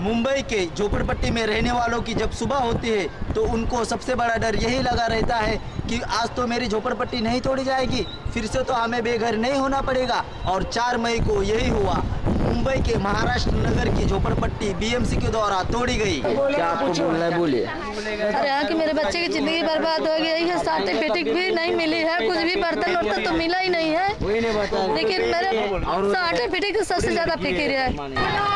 मुंबई के झोपड़पट्टी में रहने वालों की जब सुबह होती है तो उनको सबसे बड़ा डर यही लगा रहता है कि आज तो मेरी झोपड़पट्टी नहीं तोड़ी जाएगी, फिर से तो हमें बेघर नहीं होना पड़ेगा। और 4 मई को यही हुआ। मुंबई के महाराष्ट्र नगर की झोपड़पट्टी बीएमसी के द्वारा तोड़ी गई। क्या आपको बोलना है, बोलिए। अरे यहाँ की मेरे बच्चे की जिंदगी बर्बाद हो गई है। सर्टिफिकेट भी नहीं मिली है, कुछ भी बर्तन वर्तन तो मिला ही नहीं है। लेकिन मेरे सर्टिफिकेट सबसे ज्यादा फिक्र है।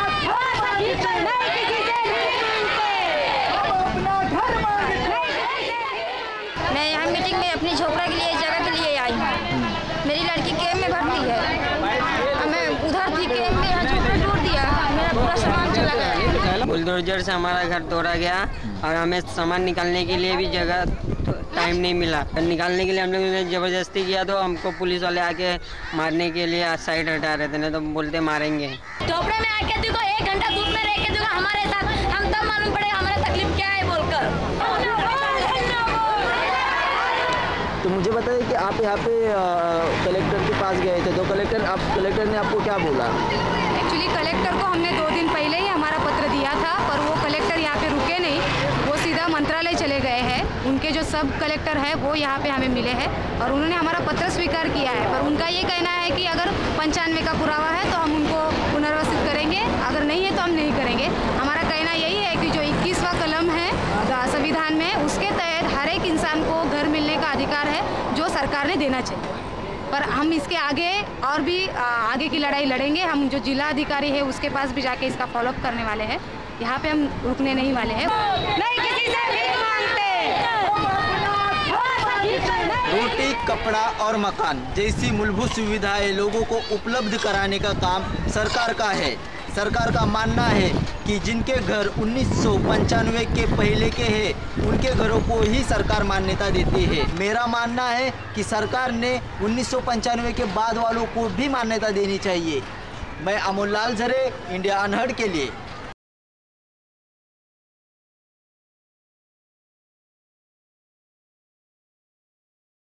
मैं यहाँ मीटिंग में अपनी झोपड़ा के लिए जगह के लिए आई हूँ। मेरी लड़की कैंप में भर्ती है, मैं उधर थी कैंप में, यहाँ झोपड़ा तोड़ दिया, मेरा पूरा सामान चला गया। बुलडोजर से हमारा घर तोड़ा गया और हमें सामान निकालने के लिए भी जगह टाइम नहीं मिला। निकालने के लिए हम लोगों ने जबरदस्ती किया तो हमको पुलिस वाले आके मारने के लिए साइड हटा रहे थे, नहीं तो बोलते मारेंगे। झोपड़े में आके देखो, 1 घंटा धूप में रह के देखो हमारे साथ, हम तब मालूम पड़ेगा हमारा तकलीफ क्या है बोलकर। तो मुझे बताइए कि आप यहाँ पे कलेक्टर के पास गए थे, तो कलेक्टर ने आपको क्या बोला? एक्चुअली कलेक्टर को हमने 2 दिन पहले ही हमारा पत्र दिया था, पर वो कलेक्टर यहाँ पे रुके नहीं, वो सीधा मंत्रालय चले गए हैं। उनके जो सब कलेक्टर है वो यहाँ पे हमें मिले हैं और उन्होंने हमारा पत्र स्वीकार किया है। पर उनका ये कहना है कि अगर 95 का पुरावा है तो हम उनको पुनर्वासित करेंगे, अगर नहीं है तो हम नहीं करेंगे। हमारा कहना यही है कि जो 21वां कलम है संविधान में, उसके तहत हर एक इंसान को घर मिलने का अधिकार है जो सरकार ने देना चाहिए। पर हम इसके आगे और भी आगे की लड़ाई लड़ेंगे। हम जो जिला अधिकारी है उसके पास भी जाके इसका फॉलोअप करने वाले हैं। यहाँ पे हम रुकने नहीं वाले हैं। नहीं किसी से भीख मांगते। रोटी, कपड़ा और मकान जैसी मूलभूत सुविधाएं लोगों को उपलब्ध कराने का काम सरकार का है। सरकार का मानना है कि जिनके घर 1995 के पहले के हैं उनके घरों को ही सरकार मान्यता देती है। मेरा मानना है कि सरकार ने 1995 के बाद वालों को भी मान्यता देनी चाहिए। मैं अमोल लाल झरे, इंडिया अनहर्ड के लिए।